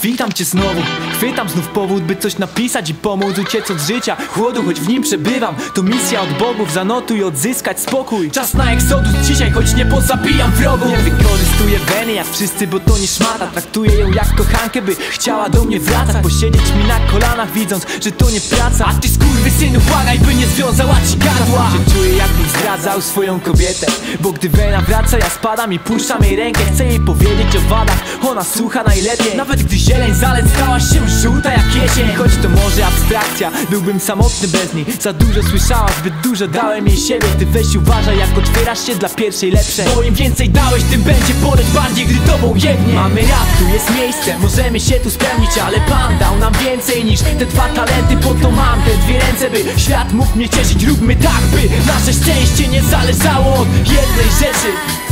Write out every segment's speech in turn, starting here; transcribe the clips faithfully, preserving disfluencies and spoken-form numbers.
witam cię znowu. Chwytam znów powód, by coś napisać i pomóc uciec od życia chłodu, choć w nim przebywam. To misja od bogów, zanotuj, odzyskać spokój. Czas na eksodus dzisiaj, choć nie pozabijam wrogów. Nie wykorzystuję weny jak wszyscy, bo to nie szmata. Traktuję ją jak kochankę, by chciała do mnie wracać. Posiedzieć mi na kolanach, widząc, że to nie praca. A ty skurwysynu błagaj, by nie związała ci gardła. Się czuję, jakbym zdradzał swoją kobietę, bo gdy wena wraca, ja spadam i puszczam jej rękę. Chcę jej powiedzieć o wadach, ona słucha najlepiej. Nawet gdy zieleń zalet stała się żółta jak jesień. Choć to może abstrakcja, byłbym samotny bez niej. Za dużo słyszała, zbyt dużo dałem jej siebie. Ty weź uważaj, jak otwierasz się dla pierwszej lepszej, bo im więcej dałeś, tym będzie boleć bardziej, gdy tobą jebnie. Mamy rap, tu jest miejsce, możemy się tu spełnić, ale Pan dał nam więcej niż te dwa talenty. Po to mam te dwie ręce, by świat mógł mnie cieszyć. Róbmy tak, by nasze szczęście nie zależało od jednej rzeczy.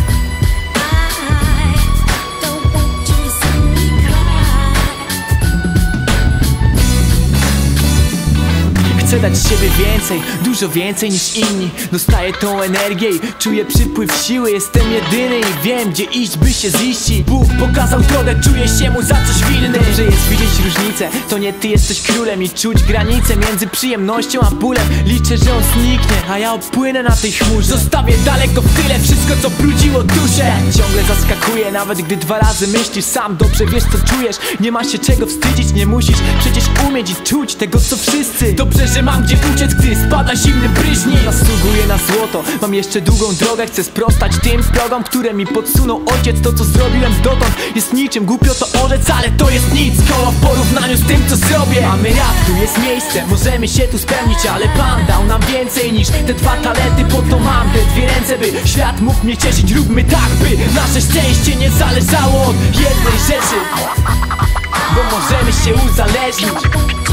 Chcę dać z siebie więcej, dużo więcej niż inni. Dostaję tą energię i czuję przypływ siły. Jestem jedyny i wiem, gdzie iść, by się ziścić. Bóg pokazał drogę, czuję się mu za coś winny. Dobrze jest widzieć różnicę, to nie ty jesteś królem. I czuć granicę między przyjemnością a bólem. Liczę, że on zniknie, a ja opłynę na tej chmurze. Zostawię daleko w tyle wszystko, co brudziło duszę. Ciągle zaskakuje, nawet gdy dwa razy myślisz. Sam dobrze wiesz, co czujesz. Nie ma się czego wstydzić, nie musisz przecież umieć i czuć tego, co wszyscy. Dobrze, że mam gdzie uciec, gdy spada zimny prysznic. Zasługuję na złoto, mam jeszcze długą drogę. Chcę sprostać tym progom, które mi podsunął ojciec. To, co zrobiłem dotąd, jest niczym, głupio to orzec, ale to jest nic koło w porównaniu z tym, co zrobię. Mamy rap, tu jest miejsce, możemy się tu spełnić, ale Pan dał nam więcej niż te dwa talenty. Po to mam te dwie ręce, by świat mógł mnie cieszyć. Róbmy tak, by nasze szczęście nie zależało od jednej rzeczy, bo możemy się uzależnić.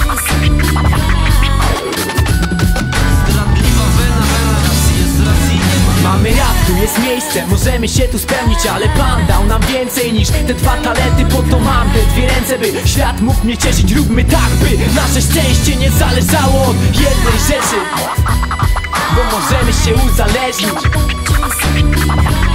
Mamy rap, tu jest miejsce, możemy się tu spełnić, ale Pan dał nam więcej niż te dwa talenty. Po to mam te dwie ręce, by świat mógł mnie cieszyć. Róbmy tak, by nasze szczęście nie zależało od jednej rzeczy, bo możemy się uzależnić.